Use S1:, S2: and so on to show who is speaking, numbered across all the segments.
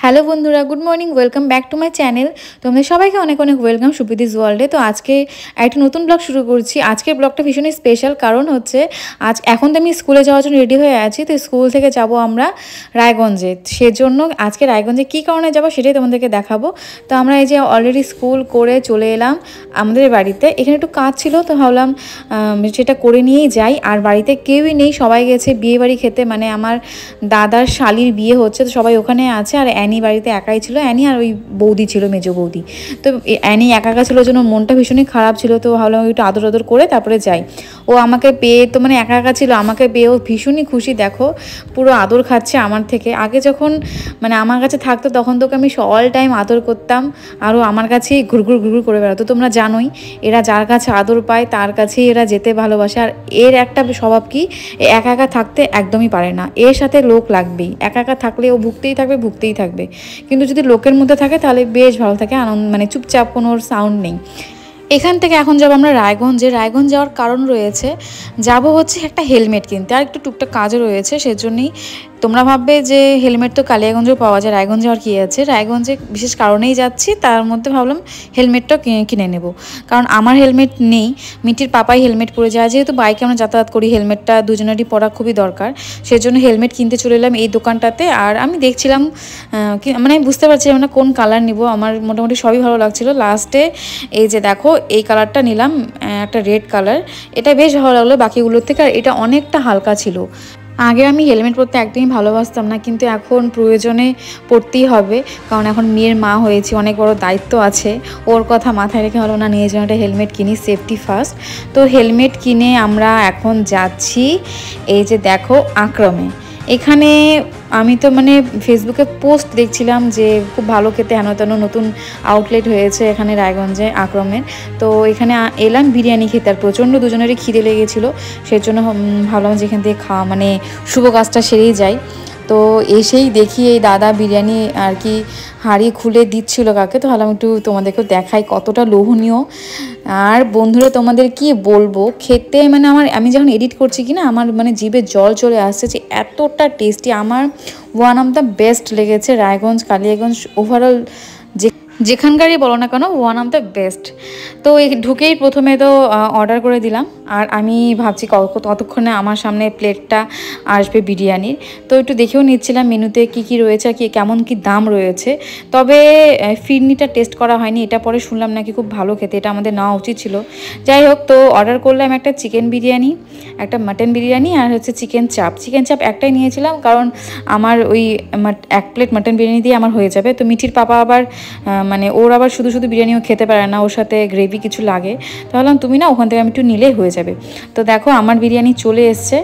S1: Hello বন্ধুরা, good morning, welcome back to my channel. তোমাদের সবাইকে অনেক অনেক ওয়েলকাম সুপ্রীতিস ওয়ার্ল্ডে। তো আজকে একটা নতুন ব্লগ শুরু করছি। আজকের ব্লগটা ভীষণই স্পেশাল, কারণ হচ্ছে এখন তো আমি স্কুলে যাওয়ার জন্য রেডি হয়ে আছি। তো স্কুল থেকে যাব আমরা রায়গঞ্জে, সেজন্য আজকে রায়গঞ্জে কী কারণে যাবো সেটাই তোমাদেরকে দেখাবো। তো আমরা এই যে অলরেডি স্কুল করে চলে এলাম আমাদের বাড়িতে। এখানে একটু কাজ ছিল, তো ভাবলাম সেটা করে নিয়েই যাই। আর বাড়িতে কেউই নেই, সবাই গেছে বিয়ে বাড়ি খেতে, মানে আমার দাদার শালির বিয়ে হচ্ছে, তো সবাই ওখানে আছে। আর অ্যানি বাড়িতে একাই ছিল, অ্যানি আর ওই বৌদি ছিল, মেজো বৌদি। তো অ্যানি একা একা ছিল, জন্য মনটা ভীষণই খারাপ ছিল। তো ভাবলাম একটু আদর আদর করে তারপরে যাই। ও আমাকে পেয়ে তো মানে একা একা ছিল, আমাকে পেয়েও ভীষণই খুশি। দেখো পুরো আদর খাচ্ছে আমার থেকে। আগে যখন মানে আমার কাছে থাকতো তখন তোকে আমি অল টাইম আদর করতাম, আরও আমার কাছেই ঘুরঘুর ঘুরঘুর করে বেড়াতো। তোমরা জানোই এরা যার কাছে আদর পায় তার কাছেই এরা যেতে ভালোবাসে। আর এর একটা স্বভাব কি, একা একা থাকতে একদমই পারে না, এর সাথে লোক লাগবেই। একা একা থাকলে ও ভুগতেই থাকবে। কিন্তু যদি লোকের মধ্যে থাকে তাহলে বেশ ভালো থাকে, আনন্দ, মানে চুপচাপ, কোনো সাউন্ড নেই। এখান থেকে এখন যাবো আমরা রায়গঞ্জে। রায়গঞ্জ যাওয়ার কারণ রয়েছে, যাব হচ্ছে একটা হেলমেট কিনতে, আর একটু টুকটাক কাজও রয়েছে। সেজন্যই তোমরা ভাববে যে হেলমেট তো কালিয়াগঞ্জেও পাওয়া যায়, রায়গঞ্জে আর কী আছে। রায়গঞ্জে বিশেষ কারণেই যাচ্ছি, তার মধ্যে ভাবলাম হেলমেটটাও কিনে নেব। কারণ আমার হেলমেট নেই, মিটির পাপাই হেলমেট পরে যায়, যেহেতু বাইকে আমরা যাতায়াত করি, হেলমেটটা দুজনেরই পরা খুবই দরকার। সেজন্য হেলমেট কিনতে চলে এলাম এই দোকানটাতে। আর আমি দেখছিলাম, মানে আমি বুঝতে পারছিলাম না কোন কালার নিব। আমার মোটামুটি সবই ভালো লাগছিলো। লাস্টে এই যে দেখো এই কালারটা নিলাম, একটা রেড কালার। এটা বেশ ভালো লাগলো বাকিগুলোর থেকে, আর এটা অনেকটা হালকা ছিল। আগে আমি হেলমেট পরতে একদমই ভালোবাসতাম না, কিন্তু এখন প্রয়োজনে পরতেই হবে, কারণ এখন মেয়ের মা হয়েছি, অনেক বড় দায়িত্ব আছে। ওর কথা মাথায় রেখে হলো না, নিয়ে যেন একটা হেলমেট কিনি, সেফটি ফার্স্ট। তো হেলমেট কিনে আমরা এখন যাচ্ছি এই যে দেখো আক্রমে। এখানে আমি তো মানে ফেসবুকে পোস্ট দেখছিলাম যে খুব ভালো খেতে, হেন তেন নতুন আউটলেট হয়েছে এখানে রায়গঞ্জে আক্রমের। তো এখানে এলাম বিরিয়ানি খেতে, আর প্রচণ্ড দুজনেরই খিদে লেগেছিলো। সেই জন্য ভাবলাম যে এখান থেকে খাওয়া মানে শুভ কাজটা সেরেই যায়। তো এসেই দেখি এই দাদা বিরিয়ানি আর কি হাঁড়ি খুলে দিচ্ছিল কাকে, তো ভাবলাম একটু তোমাদেরকেও দেখাই কতটা লোভনীয়। আর বন্ধুরা তোমাদের কি বলবো, খেতে মানে আমি যখন এডিট করছি কি না, আমার মানে জিভে জল চলে আসছে যে এতটা টেস্টি। আমার ওয়ান অফ দ্য বেস্ট লেগেছে রায়গঞ্জ কালিয়াগঞ্জ ওভারঅল, যেখানকারই বলো না কেন ওয়ান অফ দ্য বেস্ট। তো এই ঢুকেই প্রথমে তো অর্ডার করে দিলাম, আর আমি ভাবছি কতক্ষণে আমার সামনে প্লেটটা আসবে বিরিয়ানির। তো একটু দেখেও নিচ্ছিলাম মেনুতে কি রয়েছে আর কেমন কি দাম রয়েছে। তবে ফিরনিটা টেস্ট করা হয়নি, এটা পরে শুনলাম নাকি খুব ভালো খেতে, এটা আমাদের নেওয়া উচিত ছিল। যাই হোক, তো অর্ডার করলাম একটা চিকেন বিরিয়ানি, একটা মাটন বিরিয়ানি, আর হচ্ছে চিকেন চাপ একটাই নিয়েছিলাম, কারণ আমার ওই এক প্লেট মাটন বিরিয়ানি দিয়ে আমার হয়ে যাবে। তো মিঠির পাপা আবার মানে ওর আবার শুধু বিরিয়ানিও খেতে পারে না, ওর সাথে গ্রেভি কিছু লাগে। তো ভাবলাম তুমি না ওখান থেকে আমি একটু নিলেই হয়ে যাবে। তো দেখো আমার বিরিয়ানি চলে এসছে।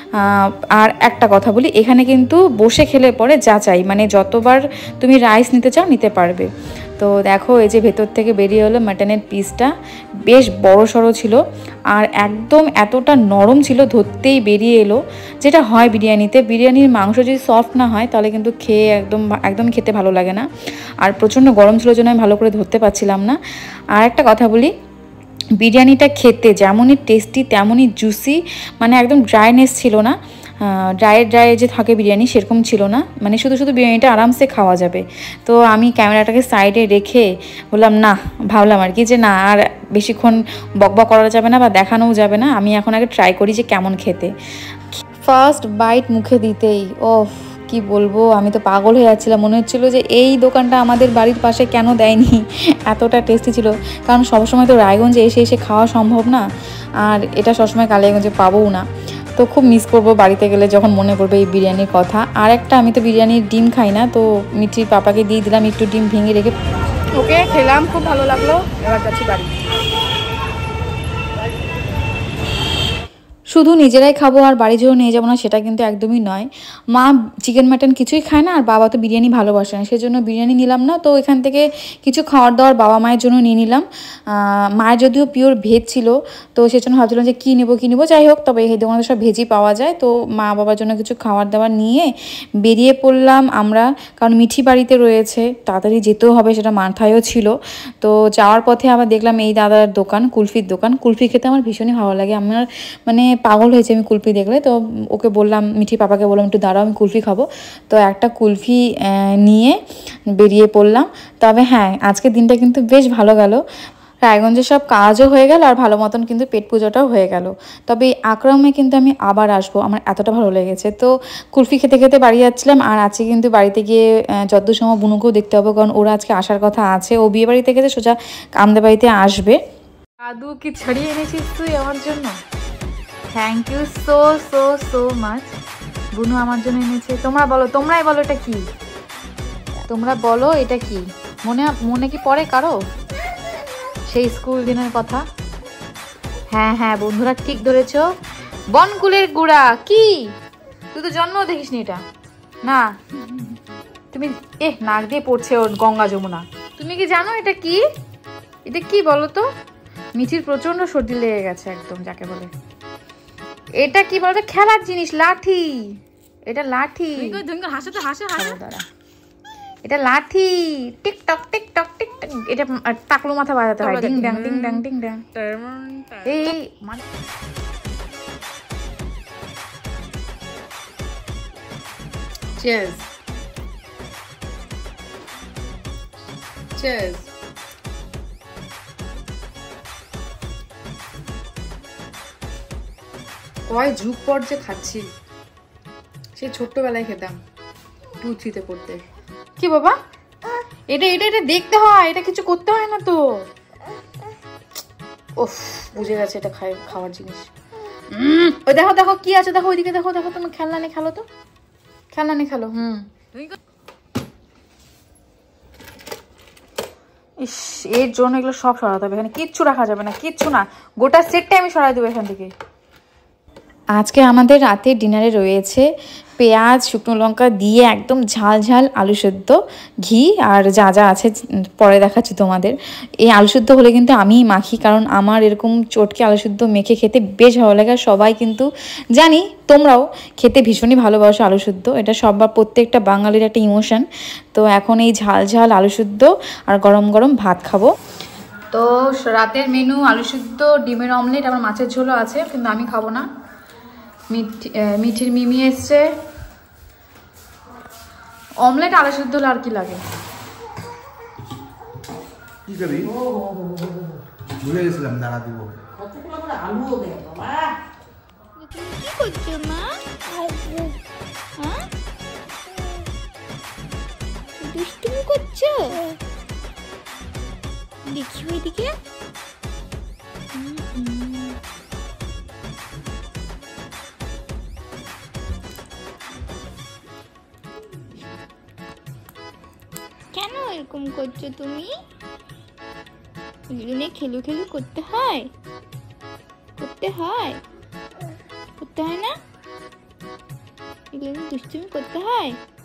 S1: আর একটা কথা বলি, এখানে কিন্তু বসে খেলে পরে যাচাই, মানে যতবার তুমি রাইস নিতে চাও নিতে পারবে। তো দেখো এই যে ভেতর থেকে বেরিয়ে হলো মাটনের পিসটা, বেশ বড় সড়ো ছিল, আর একদম এতটা নরম ছিল, ধরতেই বেরিয়ে এলো। যেটা হয় বিরিয়ানিতে, বিরিয়ানির মাংস যদি সফট না হয় তাহলে কিন্তু খেয়ে একদম খেতে ভালো লাগে না। আর প্রচণ্ড গরম ছিল জন্য আমি ভালো করে ধরতে পারছিলাম না। আর একটা কথা বলি, বিরিয়ানিটা খেতে যেমনই টেস্টি তেমনই জুসি, মানে একদম ড্রাইনেস ছিল না, ড্রাই যে থাকে বিরিয়ানি সেরকম ছিল না, মানে শুধু বিরিয়ানিটা আরামসে খাওয়া যাবে। তো আমি ক্যামেরাটাকে সাইডে রেখে বললাম না, ভাবলাম আর কি যে না আর বেশিক্ষণ বকবক করা যাবে না বা দেখানোও যাবে না, আমি এখন আগে ট্রাই করি যে কেমন খেতে। ফার্স্ট বাইট মুখে দিতেই কি বলবো, আমি তো পাগল হয়ে যাচ্ছিলাম, মনে হচ্ছিলো যে এই দোকানটা আমাদের বাড়ির পাশে কেন দেয়নি, এতটা টেস্টি ছিল। কারণ সবসময় তো রায়গঞ্জে এসে খাওয়া সম্ভব না, আর এটা সবসময় কালিয়াগঞ্জে পাবোও না। তো খুব মিস করবো বাড়িতে গেলে যখন মনে পড়বে এই বিরিয়ানির কথা। আর একটা, আমি তো বিরিয়ানির ডিম খাই না, তো মিঠির পাপাকে দিয়ে দিলাম একটু ডিম ভেঙে রেখে।
S2: ওকে খেলাম, খুব ভালো লাগলো, এবার যাচ্ছি বাড়ি।
S1: শুধু নিজেরাই খাবো আর বাড়ি যেও নিয়ে যাবো না সেটা কিন্তু একদমই নয়। মা চিকেন মাটন কিছুই খায় না, আর বাবা তো বিরিয়ানি ভালোবাসে না, সেজন্য বিরিয়ানি নিলাম না। তো এখান থেকে কিছু খাওয়ার দাওয়ার বাবা মায়ের জন্য নিয়ে নিলাম। মায়ের যদিও পিওর ভেজ ছিল, তো সেজন্য ভাবছিলাম যে কী নেবো। যাই হোক, তবে এই দোকানে সব ভেজই পাওয়া যায়। তো মা বাবার জন্য কিছু খাওয়ার দাওয়ার নিয়ে বেরিয়ে পড়লাম আমরা, কারণ মিঠি বাড়িতে রয়েছে, তাড়াতাড়ি যেতেও হবে, সেটা মাথায়ও ছিল। তো যাওয়ার পথে আবার দেখলাম এই দাদার দোকান, কুলফির দোকান। কুলফি খেতে আমার ভীষণই ভালো লাগে, আমার মানে পাগল হয়েছে আমি কুলফি দেখলে। তো ওকে বললাম, মিঠি পাপাকে বললাম একটু দাঁড়াও আমি কুলফি খাবো। তো একটা কুলফি নিয়ে বেরিয়ে পড়লাম। তবে হ্যাঁ, আজকের দিনটা কিন্তু বেশ ভালো গেল। রায়গঞ্জে সব কাজও হয়ে গেল আর ভালো মতন কিন্তু পেট পুজোটাও হয়ে গেল। তবে এই আকরামে কিন্তু আমি আবার আসবো, আমার এতটা ভালো লেগেছে। তো কুলফি খেতে খেতে বাড়ি যাচ্ছিলাম, আর আজকে কিন্তু বাড়িতে গিয়ে যতদূর সময় বুনুকেও দেখতে হবে, কারণ ওরা আজকে আসার কথা আছে। ও বিয়ে বাড়ি থেকে সোজা আমাদের বাড়িতে আসবে। দাদু কি ছড়িয়ে এনেছিস তুই আমার জন্য? Thank you so so so much. বুনু আমার জন্য এনেছে। তোমরা বলো, তোমরাই বলো এটা কি, তোমরা বলো এটা কি। মনে কি পড়ে কারো সেই স্কুল দিনের কথা? হ্যাঁ হ্যাঁ বন্ধুরা, ঠিক ধরেছ, বনকুলের গুড়া। কি তুই তো জন্মও দেখিসনি এটা? না তুমি নাক দিয়ে পড়ছে ওর গঙ্গা যমুনা। তুমি কি জানো এটা কি? এটা কি বলো তো? মিঠির প্রচন্ড সর্দি লেগে গেছে একদম, যাকে বলে। এটা কি বলতো? খেলার জিনিস, লাঠি। এটা লাঠি। দাঁড়া, এটা লাঠি। Tick tock tick tock tick tock. এটা টাকলু মাথা বাজাতে হয়, ডিং ডাং ডিং ডাং ডিং ডাং। এই চিয়ার্স চিয়ার্স। কয় যুগ পর যে খাচ্ছি, সেই ছোট্টবেলায় খেতাম 2-3-তে পড়তে। কি বাবা, এটা এটা এটা দেখতে হয়, এটা কিছু করতে হয় না তো। ওফ, বুঝে গেছে এটা খাওয়ার জিনিস। ওই দেখো দেখো কি আছে, দেখো ওইদিকে দেখো দেখো। তুমি খেলনা নিয়ে খেলো তো, খেলনা নিয়ে খেলো। ইস, এর জন্য এগুলো সব সরাতে হবে। এখানে কিচ্ছু রাখা যাবে না, কিচ্ছু না। গোটা সেটটা আমি সরাই দেবো এখান থেকে। আজকে আমাদের রাতে ডিনারে রয়েছে পেঁয়াজ শুকনো লঙ্কা দিয়ে একদম ঝাল ঝাল আলু সেদ্ধ, ঘি আর যা যা আছে পরে দেখাচ্ছি তোমাদের। এই আলু সেদ্ধ হলে কিন্তু আমিই মাখি, কারণ আমার এরকম চটকে আলু সেদ্ধ মেখে খেতে বেশ ভালো লাগে। আর সবাই কিন্তু জানি তোমরাও খেতে ভীষণই ভালোবাসো আলু সেদ্ধ। এটা সবার প্রত্যেকটা বাঙালির একটা ইমোশন। তো এখন এই ঝাল ঝাল আলু সেদ্ধ আর গরম গরম ভাত খাবো। তো রাতের মেনু আলু সেদ্ধ, ডিমের অমলেট, আবার মাছের ঝোলও আছে, কিন্তু আমি খাবো না। মিঠির মিমি এসছে। অমলেট আলু সেদ্ধ আর কি লাগে?
S3: কি করবি? ভুলে গেছিলাম, দাঁড়া দিব। আলুও দে বাবা।
S4: তুমি কি করছো মা? হ্যাঁ, দুষ্টুমি করছো? দেখি ওইদিকে। কেন এরকম করছো তুমি? এগুলো নিয়ে খেলু খেলু করতে হয়, করতে হয়, করতে হয় না? এগুলো দুষ্টুমি করতে হয়।